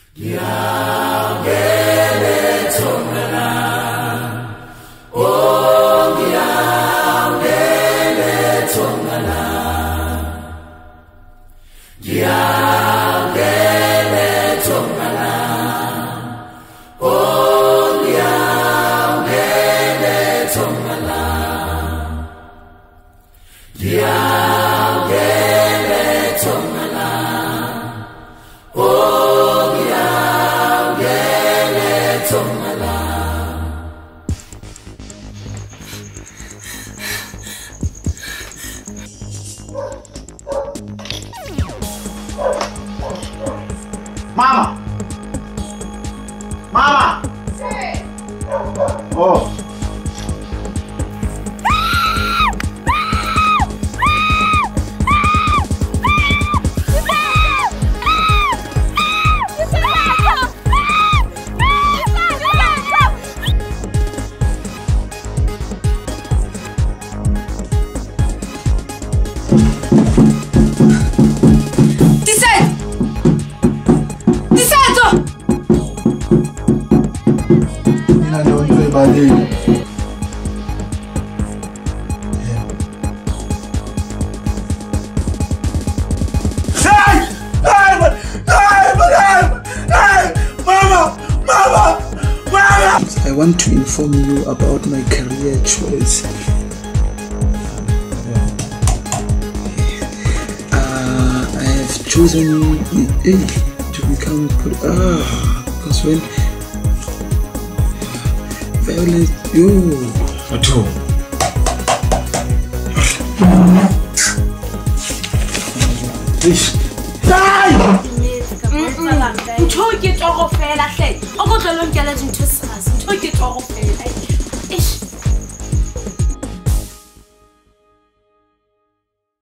Mama! Mama! Oh. I want to inform you about my career choice. I have chosen to become because when violence Until you get off fair, I say, I'm going to learn to